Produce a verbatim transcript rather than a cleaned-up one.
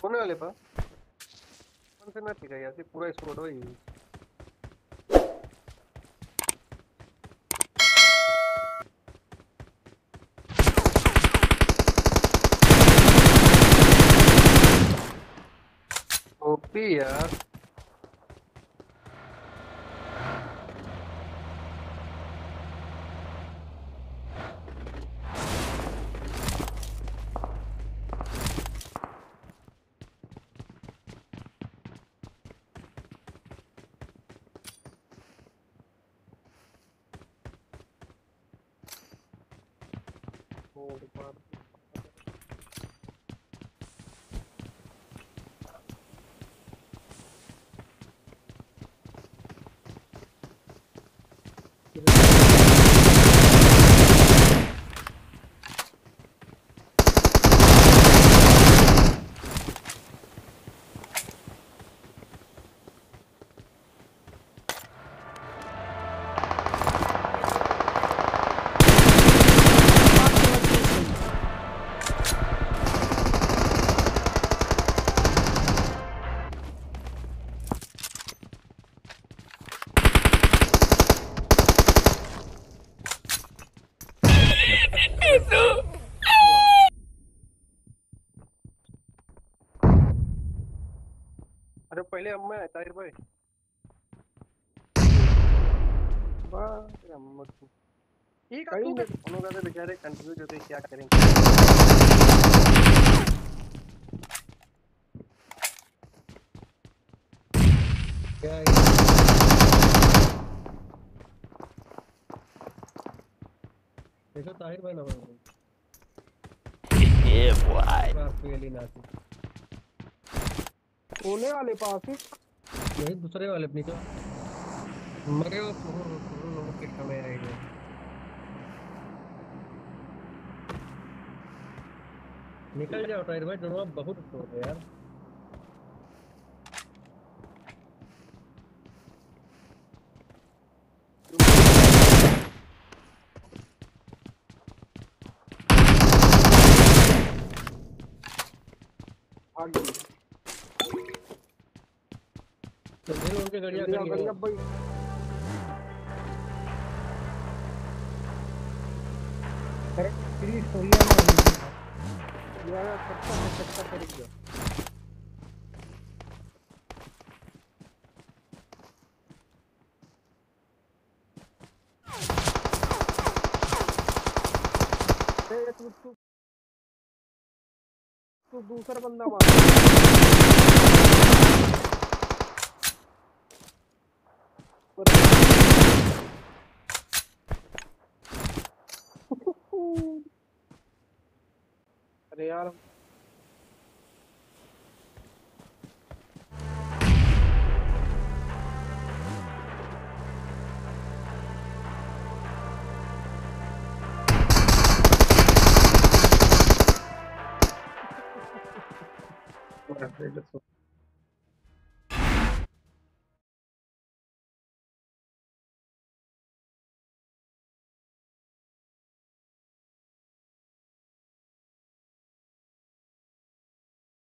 होने वाले पा कौन से ना ठीक है यार पूरा स्कोर हो ही ओपी यार और बात अरे पहले अम्मा है ताहिर भाई वाह अम्मा ठीक है तू उन्होंने तो बेचारे कंफ्यूज होते क्या करेंगे क्या है देखो ताहिर भाई ना ये भाई फेल ही ना होने वाले पास ही यही दूसरे वाले अपनी तो मरे वो लोगों के समय आएंगे निकल जाओ टायर भाई दोनों बहुत स्कोर है यार आगे तो फिर उनके गड़िया गड़िया भाई अरे तेरी स्टोरी में यार सत्ता में सत्ता करेंगे तू तू तू दूसरा बंदा मार अरे यार Let's